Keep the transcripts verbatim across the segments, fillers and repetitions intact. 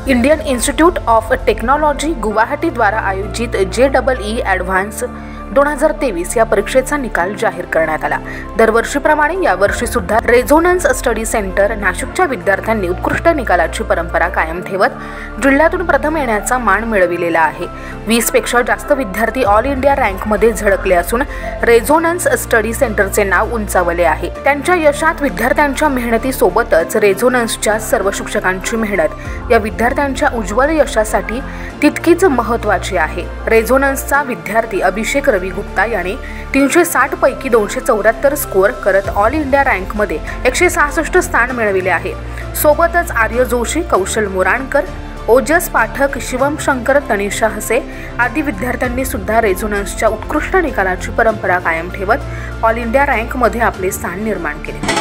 Indian Institute of Technology Guwahati द्वारा आयोजित जे double E advance दोन हजार तेवीस या परीक्षेचा निकाल जाहीर करण्यात आला। दरवर्षीप्रमाणे यावर्षी सुद्धा रेझोनन्स स्टडी सेंटर नाशिकच्या विद्यार्थ्यांनी उत्कृष्ट निकालाची परंपरा कायम ठेवत जिल्ह्यातून प्रथम येण्याचा मान मिळविलेला आहे। वीस पेक्षा जास्त विद्यार्थी ऑल इंडिया रँकमध्ये झळकले असून रेझोनन्स स्टडी सेंटरचे नाव उंचावले आहे। त्यांच्या यशात विद्यार्थ्यांच्या मेहनतीसोबतच रेझोनन्सच्या सर्व शिक्षकांची मेहनत या विद्यार्थ्यांच्या उज्ज्वल यशासाठी तितकीच महत्त्वाची आहे। रेझोनन्सचा विद्यार्थी अभिषेक रवी गुप्ता याने तीनशे साठ पैकी दोनशे चौऱ्याहत्तर स्कोअर करत ऑल इंडिया रँकमध्ये एकशे सहासष्ट स्थान मिळविले आहे। सोबतच आर्य जोशी, कौशल मुराणकर, ओजस पाठक, शिवम शंकर, तनिषा हसे आदी विद्यार्थ्यांनी सुद्धा रेझोनन्सच्या उत्कृष्ट निकालाची परंपरा कायम ठेवत ऑल इंडिया रँकमध्ये आपले स्थान निर्माण केले।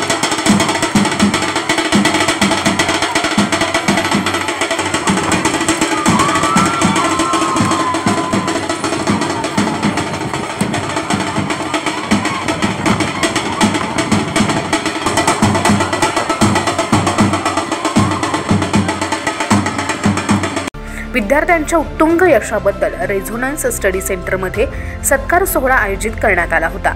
विद्यार्थ्यांच्या उत्तुंग यशाबद्दल रेझोनन्स स्टडी सेंटरमध्ये सत्कार सोहळा आयोजित करण्यात आला होता।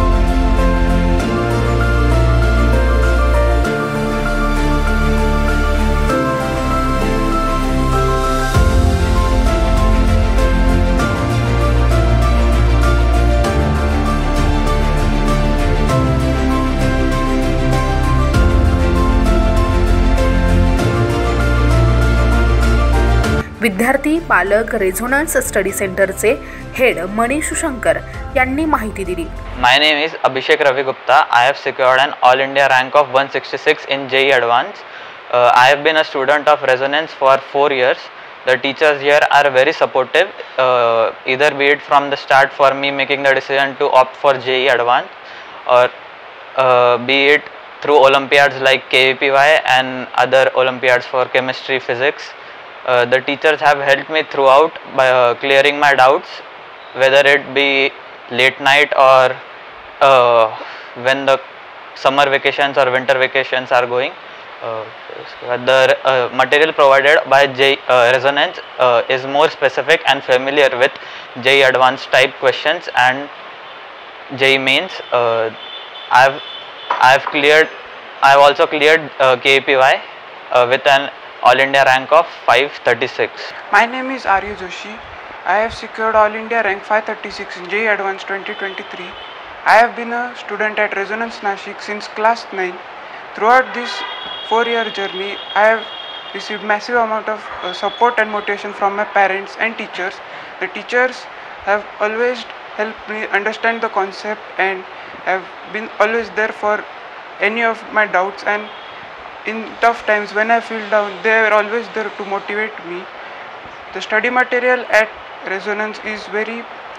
विद्यार्थी, पालक, रेझोनन्स स्टडी सेंटरचे हेड मनीष शंकर यांनी माहिती दिली। My name is Abhishek Ravi Gupta. I have secured an All India rank of one sixty-six in J E E Advanced. Uh, I have been a student of Resonance for four years. The teachers here are very supportive, uh, either be it from the start for me making the decision to opt for J E E Advanced, or uh, be it through Olympiads like K V P Y and other Olympiads for chemistry, physics. Uh, the teachers have helped me throughout by uh, clearing my doubts, whether it be late night or uh, when the summer vacations or winter vacations are going. Uh, the uh, material provided by J uh, Resonance uh, is more specific and familiar with J E E Advanced type questions and J E E Mains. Uh, I've I've cleared. I've also cleared uh, K V P Y uh, with an All India rank of five thirty-six. My name is Arya Joshi. I have secured All India rank five thirty-six in J E E Advanced twenty twenty-three. I have been a student at Resonance Nashik since class nine. Throughout this four-year journey, I have received massive amount of uh, support and motivation from my parents and teachers. The teachers have always helped me understand the concept and have been always there for any of my doubts, and in tough times when I feel down, they are always there to motivate me. The study material at Resonance is very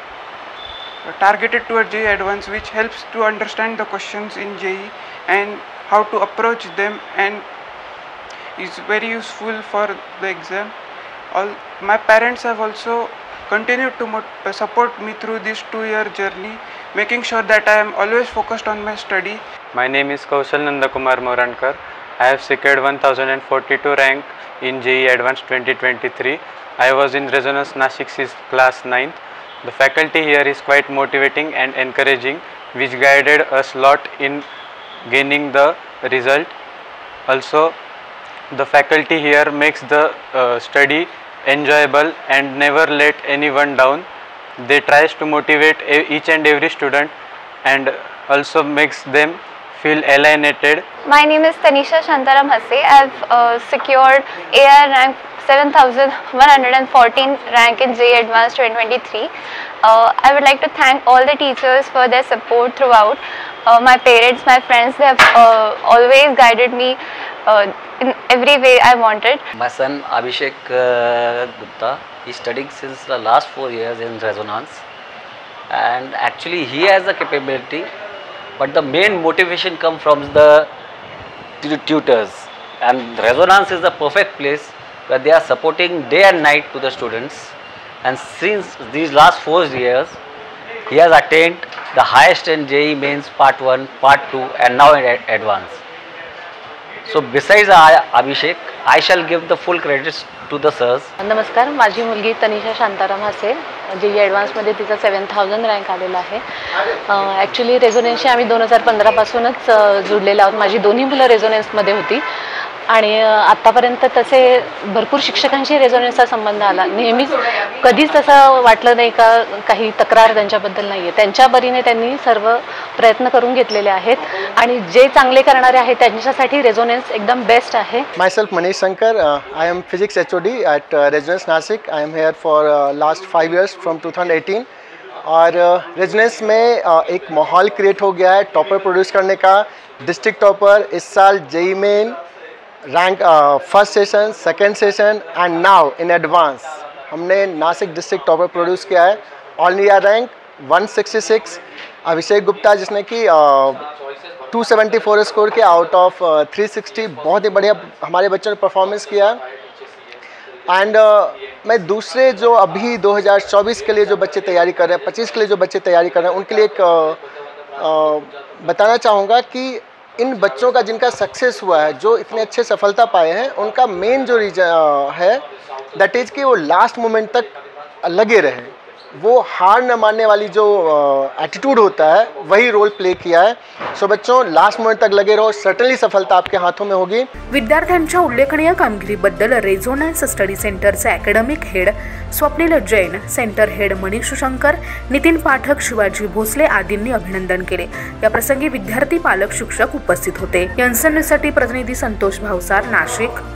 targeted towards J E E Advanced, which helps to understand the questions in J E E and how to approach them, and is very useful for the exam. All my parents have also continued to uh, support me through this two-year journey, making sure that I am always focused on my study. My name is Kaushal Nandakumar Morankar. I have secured one thousand forty-two rank in J E E Advanced twenty twenty-three. I was in Resonance Nashik since class ninth. The faculty here is quite motivating and encouraging, which guided us lot in gaining the result. Also, the faculty here makes the uh, study enjoyable and never let anyone down. They tries to motivate each and every student and also makes them feel alienated. My name is Tanisha Shantaram Hase. I have uh, secured A I rank seven thousand one hundred fourteen rank in J E E Advanced twenty twenty-three. Uh, I would like to thank all the teachers for their support throughout. Uh, my parents, my friends, they have uh, always guided me uh, in every way I wanted. My son Abhishek uh, Gupta is studying since the last four years in Resonance, and actually he has the capability, but the main motivation comes from the tutors, and Resonance is the perfect place where they are supporting day and night to the students. And since these last four years, he has attained the highest in J E E Mains Part one, Part two, and now in Advanced. So besides I- Abhishek, I shall give the full credits to the sirs. नमस्कार, माझी मुलगी तनिषा शांताराम हसे, जे ई ॲडव्हान्समध्ये तिचा seven thousand rank आलेला आहे. Actually रेझोनन्सशी आम्ही दोन हजार पंधरापासूनच जुडलेलो आहोत. माझी दोन्ही मुलं रेझोनन्समध्ये होती आणि आत्तापर्यंत तसे भरपूर शिक्षकांशी रेझोनन्सचा संबंध आला. नेहमीच कधीच तसं वाटलं नाही का काही तक्रार त्यांच्याबद्दल नाही आहे. त्यांच्या परीने त्यांनी सर्व प्रयत्न करून घेतलेले आहेत आणि जे चांगले करणारे आहेत त्यांच्यासाठी रेझोनन्स एकदम बेस्ट आहे. Myself Manish Shankar, uh, I am Physics H O D at uh, Resonance Nashik. I am here for uh, last five years from twenty eighteen. और रेजोनेंस में uh, एक माहौल क्रिएट हो गया है टॉपर प्रोड्यूस करने का. डिस्ट्रिक्ट टॉपर इस साल JEE main rank first session, second session and now in advance हमने नासिक डिस्ट्रिक्ट टॉपर प्रोड्यूस किया है. All India rank one sixty six. Abhishek Gupta जिसने कि टू सेवेंटी फोर स्कोर के आउट ऑफ थ्री सिक्सटी, बहुत ही बढ़िया हमारे बच्चों ने परफॉर्मेंस किया. एंड uh, मैं दूसरे जो अभी दो हज़ार चौबीस के लिए जो बच्चे तैयारी कर रहे हैं, पच्चीस के लिए जो बच्चे तैयारी कर रहे हैं, उनके लिए एक uh, uh, बताना चाहूँगा कि इन बच्चों का जिनका सक्सेस हुआ है, जो इतने अच्छे सफलता पाए हैं, उनका मेन जो रीजन है दैट इज़ कि वो लास्ट मोमेंट तक लगे रहे. वो हार न मानने वाली जो एटीट्यूड uh, होता है वही रोल प्ले किया है. सो बच्चों, लास्ट मोमेंट तक लगे रहो, सर्टनली सफलता आपके हाथों में होगी. विद्यार्थ्यांच्या उल्लेखनीय कामगिरीबद्दल रेझोनन्स स्टडी सेंटरचे academic head Swapnil Jain, centre head Manish Shankar, Nitin Pathak, Shivaji Bhosale आदींनी अभिनंदन केले. या प्रसंगी विद्यार्थी, पालक, शिक्षक उपस्थित होते. यन्सन न्यूजसाठी प्रतिनिधी संतोष भावसार, नाशिक.